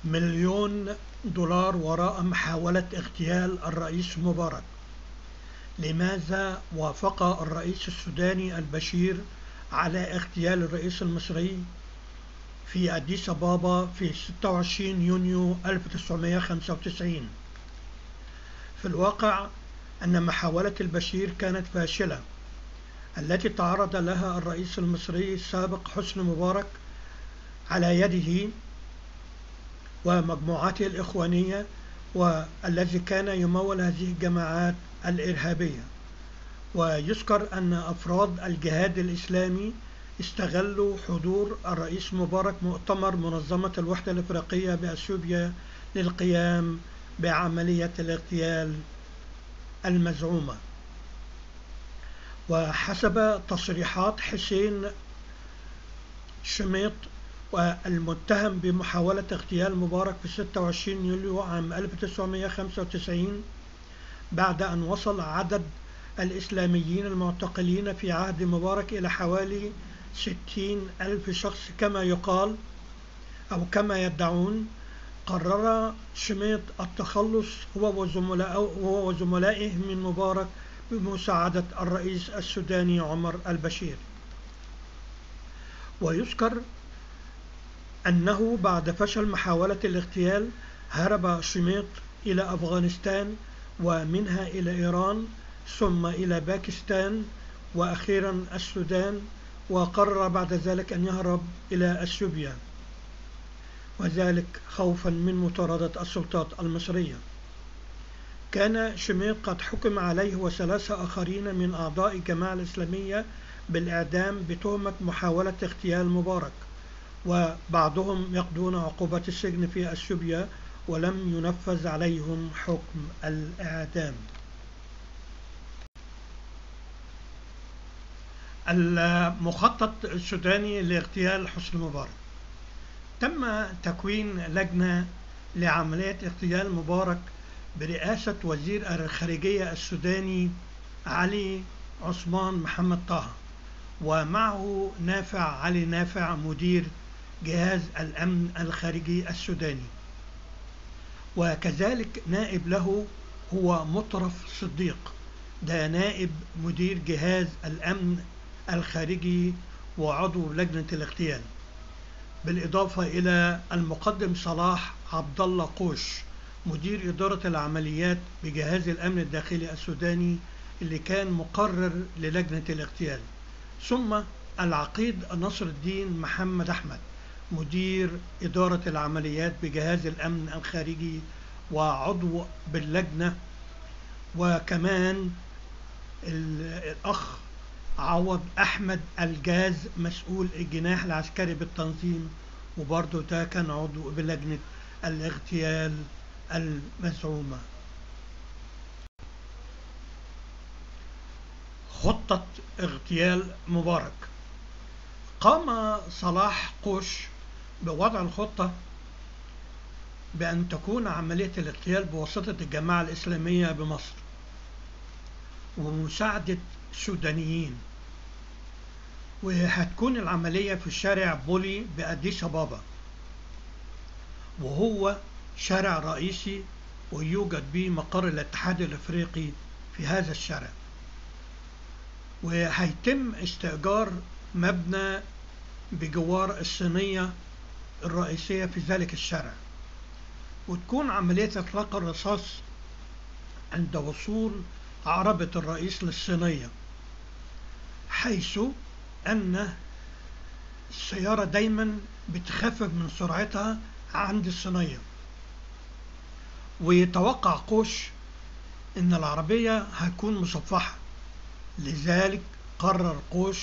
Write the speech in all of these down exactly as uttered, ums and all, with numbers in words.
مليون دولار وراء محاولة اغتيال الرئيس مبارك. لماذا وافق الرئيس السوداني البشير على اغتيال الرئيس المصري في أديس أبابا في ستة وعشرين يونيو ألف وتسعمائة وخمسة وتسعين؟ في الواقع أن محاولة البشير كانت فاشلة، التي تعرض لها الرئيس المصري السابق حسني مبارك على يده ومجموعاته الإخوانية، والذي كان يمول هذه الجماعات الإرهابية. ويذكر أن أفراد الجهاد الإسلامي استغلوا حضور الرئيس مبارك مؤتمر منظمة الوحدة الإفريقية بأثيوبيا للقيام بعملية الاغتيال المزعومة. وحسب تصريحات حسين شميط والمتهم بمحاولة اغتيال مبارك في ستة وعشرين يوليو عام ألف وتسعمائة وخمسة وتسعين، بعد أن وصل عدد الإسلاميين المعتقلين في عهد مبارك إلى حوالي ستين ألف شخص كما يقال أو كما يدعون، قرر شميط التخلص هو وزملائه من مبارك بمساعدة الرئيس السوداني عمر البشير. ويذكر أنه بعد فشل محاولة الاغتيال هرب شميط إلى أفغانستان، ومنها إلى إيران، ثم إلى باكستان، وأخيرا السودان، وقرر بعد ذلك أن يهرب إلى أثيوبيا، وذلك خوفا من مطاردة السلطات المصرية. كان شميط قد حكم عليه وثلاثة آخرين من أعضاء الجماعة الإسلامية بالإعدام بتهمة محاولة اغتيال مبارك، وبعضهم يقضون عقوبة السجن في أثيوبيا ولم ينفذ عليهم حكم الإعدام. المخطط السوداني لاغتيال حسني مبارك: تم تكوين لجنة لعملية اغتيال مبارك برئاسة وزير الخارجية السوداني علي عثمان محمد طه، ومعه نافع علي نافع مدير جهاز الأمن الخارجي السوداني، وكذلك نائب له هو مطرف صديق، ده نائب مدير جهاز الأمن الخارجي وعضو لجنة الاغتيال، بالإضافة إلى المقدم صلاح عبد الله قوش مدير إدارة العمليات بجهاز الأمن الداخلي السوداني اللي كان مقرر للجنة الاغتيال، ثم العقيد نصر الدين محمد أحمد مدير إدارة العمليات بجهاز الأمن الخارجي وعضو باللجنة، وكمان الأخ عوض أحمد الجاز مسؤول الجناح العسكري بالتنظيم، وبرضه ده كان عضو بلجنة الاغتيال المزعومة. خطة اغتيال مبارك: قام صلاح قوش بوضع الخطة بأن تكون عملية الاغتيال بواسطة الجماعة الإسلامية بمصر ومساعدة سودانيين، وهتكون العملية في شارع بولي بأديس أبابا، وهو شارع رئيسي ويوجد به مقر الاتحاد الافريقي في هذا الشارع، وهيتم استئجار مبنى بجوار الصينية الرئيسية في ذلك الشارع، وتكون عملية اطلاق الرصاص عند وصول عربة الرئيس للصينية، حيث أن السيارة دايما بتخفف من سرعتها عند الصينية. ويتوقع قوش أن العربية هتكون مصفحة، لذلك قرر قوش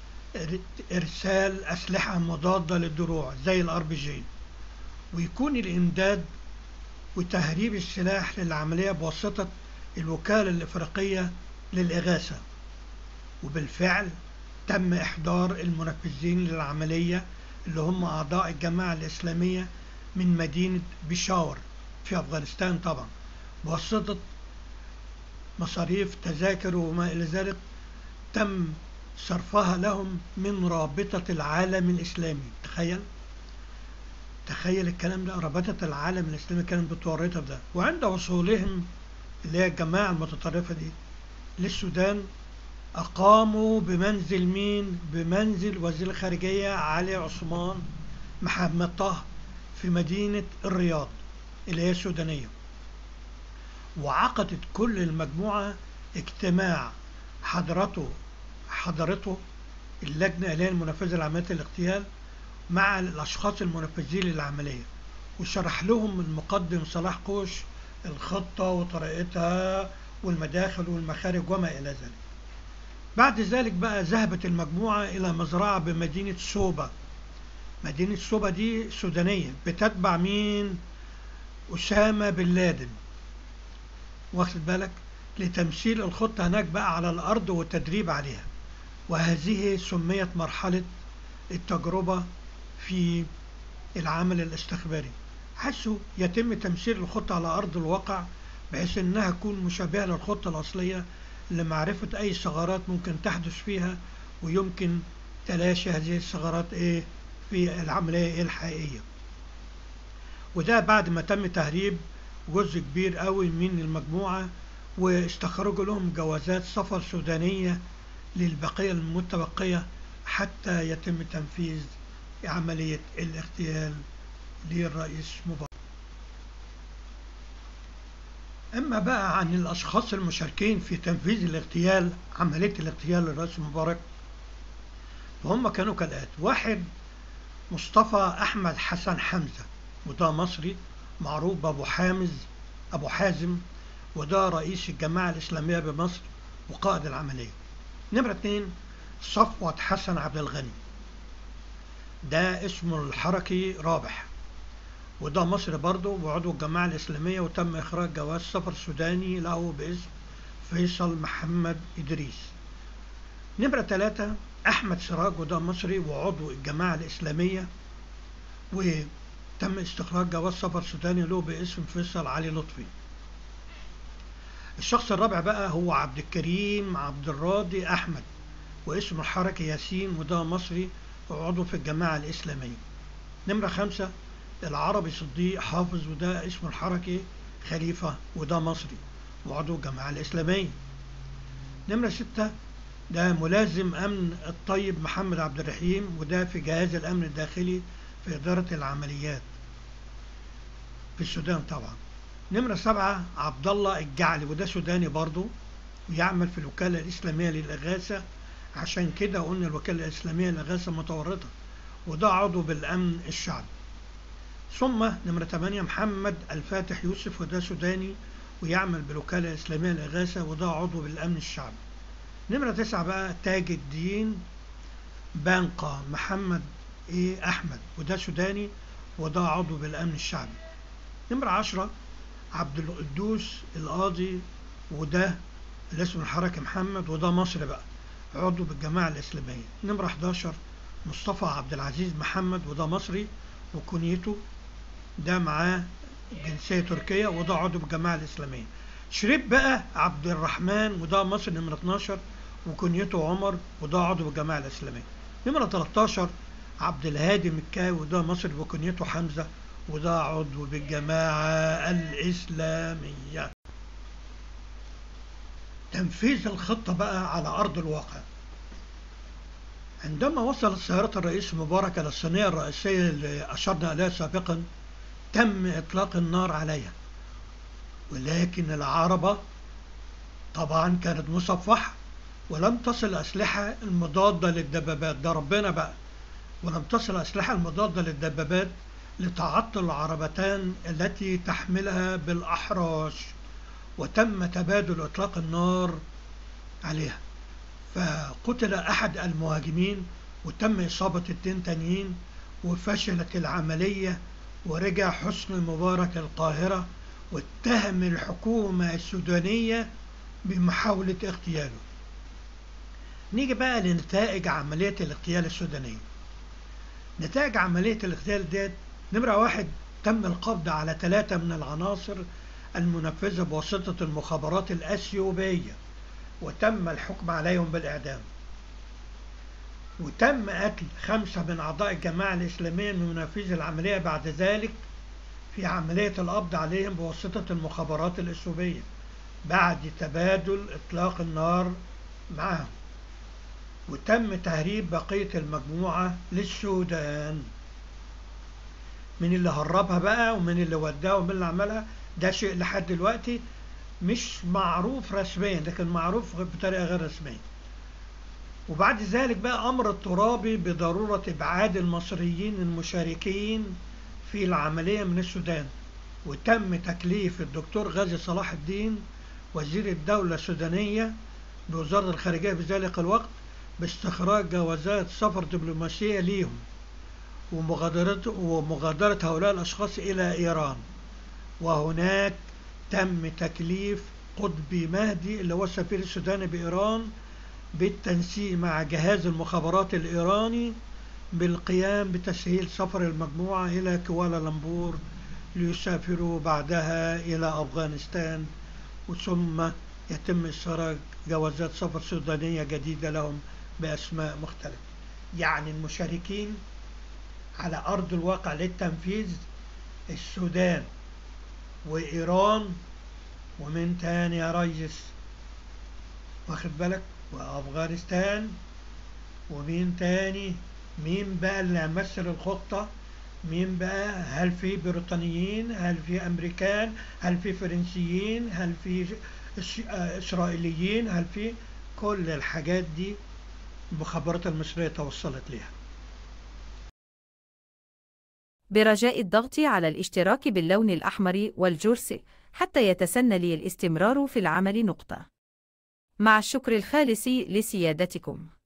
إرسال أسلحة مضادة للدروع زي الار بي جي، ويكون الإمداد وتهريب السلاح للعملية بواسطة الوكالة الإفريقية للإغاثة. وبالفعل تم إحضار المنفذين للعملية اللي هم أعضاء الجماعة الإسلامية من مدينة بيشاور في أفغانستان، طبعا بواسطة مصاريف تذاكر وما إلى ذلك تم صرفها لهم من رابطة العالم الإسلامي. تخيل. تخيل الكلام ده، ربطت العالم الإسلامي كانت بتورطها بده. وعند وصولهم اللي هي الجماعة المتطرفة دي للسودان، أقاموا بمنزل مين؟ بمنزل وزير الخارجية علي عثمان محمد طه في مدينة الرياض اللي هي السودانية. وعقدت كل المجموعة اجتماع حضرته حضرته اللجنة اللي هي المنفذة لعملية الاغتيال مع الأشخاص المنفذين للعملية، وشرح لهم المقدم صلاح قوش الخطة وطريقتها والمداخل والمخارج وما إلى ذلك. بعد ذلك بقى ذهبت المجموعة إلى مزرعة بمدينة سوبا. مدينة سوبا دي سودانية بتتبع مين؟ أسامة بن لادن، واخد بالك، لتمثيل الخطة هناك بقى على الأرض والتدريب عليها. وهذه سميت مرحلة التجربة في العمل الاستخباري، حيث يتم تمثيل الخطة على أرض الواقع بحيث أنها تكون مشابهة للخطة الأصلية لمعرفة أي ثغرات ممكن تحدث فيها، ويمكن تلاشي هذه الثغرات إيه في العملية إيه الحقيقية. وده بعد ما تم تهريب جزء كبير قوي من المجموعة، واستخرجوا لهم جوازات سفر سودانية للبقية المتبقية حتى يتم تنفيذ عملية الاغتيال للرئيس مبارك. أما بقى عن الأشخاص المشاركين في تنفيذ الاغتيال، عملية الاغتيال للرئيس مبارك، فهم كانوا كالآتي: واحد، مصطفى أحمد حسن حمزة، وده مصري معروف بأبو حامز أبو حازم، وده رئيس الجماعة الإسلامية بمصر وقائد العملية. نمرة اتنين، صفوت حسن عبد الغني، ده اسمه الحركي رابح، وده مصري برضه وعضو الجماعة الإسلامية، وتم إخراج جواز سفر سوداني له باسم فيصل محمد إدريس. نمرة ثلاثة، أحمد سراج، وده مصري وعضو الجماعة الإسلامية، وتم استخراج جواز سفر سوداني له باسم فيصل علي لطفي. الشخص الرابع بقى هو عبد الكريم عبد الراضي أحمد، واسمه الحركي ياسين، وده مصري وعضو في الجماعة الإسلامية. نمرة خمسة، العربي صديق حافظ، وده اسمه الحركي خليفة، وده مصري وعضو الجماعة الإسلامية. نمرة ستة، ده ملازم أمن الطيب محمد عبد الرحيم، وده في جهاز الأمن الداخلي في إدارة العمليات في السودان طبعا. نمرة سبعة، عبد الله الجعلي، وده سوداني برضه ويعمل في الوكالة الإسلامية للإغاثة، عشان كده قلنا الوكالة الإسلامية للإغاثة متورطة، وده عضو بالأمن الشعبي. ثم نمرة ثمانية، محمد الفاتح يوسف، وده سوداني ويعمل بالوكالة الإسلامية للإغاثة، وده عضو بالأمن الشعبي. نمرة تسعة بقى، تاج الدين بانقا محمد إيه أحمد، وده سوداني وده عضو بالأمن الشعبي. نمرة عشرة، عبد القدوس القاضي، وده اللي اسمه الحركي محمد، وده مصري بقى عضو بالجماعة الإسلامية. نمرة حداشر، مصطفى عبد العزيز محمد، وده مصري وكنيته ده معاه جنسية تركية، وده عضو بالجماعة الإسلامية. شريف بقى عبد الرحمن، وده مصري، نمرة اتناشر وكنيته عمر، وده عضو بالجماعة الإسلامية. نمرة تلتاشر، عبد الهادي مكاوي، وده مصري وكنيته حمزة، وده عضو بالجماعة الإسلامية. تنفيذ الخطة بقى على أرض الواقع. عندما وصلت سيارة الرئيس مبارك إلى الصينية الرئيسية اللي أشرنا إليها سابقا، تم إطلاق النار عليها، ولكن العربة طبعا كانت مصفحة ولم تصل الأسلحة المضادة للدبابات، ده ربنا بقى، ولم تصل الأسلحة المضادة للدبابات لتعطل العربتان التي تحملها بالأحراش، وتم تبادل إطلاق النار عليها، فقتل أحد المهاجمين وتم إصابة اتنين تانيين، وفشلت العملية، ورجع حسني مبارك القاهرة واتهم الحكومة السودانية بمحاولة اغتياله. نيجي بقى لنتائج عملية الاغتيال السودانية. نتائج عملية الاغتيال ديت: نمرة واحد، تم القبض على ثلاثة من العناصر المنفذة بواسطة المخابرات الأثيوبية، وتم الحكم عليهم بالإعدام. وتم قتل خمسة من أعضاء الجماعة الإسلامية من منفذي العملية بعد ذلك في عملية القبض عليهم بواسطة المخابرات الإثيوبية بعد تبادل إطلاق النار معهم. وتم تهريب بقية المجموعة للسودان. من اللي هربها بقى ومن اللي وداها ومن اللي عملها ده شيء لحد دلوقتي مش معروف رسميا، لكن معروف بطريقة غير رسمية. وبعد ذلك بقى أمر الترابي بضرورة إبعاد المصريين المشاركين في العملية من السودان. وتم تكليف الدكتور غازي صلاح الدين وزير الدولة السودانية بوزارة الخارجية في ذلك الوقت باستخراج جوازات سفر دبلوماسية ليهم ومغادرة ومغادرة هؤلاء الأشخاص إلى إيران. وهناك تم تكليف قطبي مهدي اللي هو السفير السوداني بإيران بالتنسيق مع جهاز المخابرات الإيراني بالقيام بتسهيل سفر المجموعة إلى كوالالمبور ليسافروا بعدها إلى أفغانستان، وثم يتم إصدار جوازات سفر سودانية جديدة لهم بأسماء مختلفة. يعني المشاركين على أرض الواقع للتنفيذ السودان وإيران ومن تاني يا ريس واخد بالك وأفغانستان ومين تاني. مين بقى اللي هيمثل الخطة؟ مين بقى؟ هل في بريطانيين؟ هل في أمريكان؟ هل في فرنسيين؟ هل في إسرائيليين؟ هل في كل الحاجات دي المخابرات المصرية توصلت لها. برجاء الضغط على الاشتراك باللون الأحمر والجرس حتى يتسنى لي الاستمرار في العمل. نقطة. مع الشكر الخالص لسيادتكم.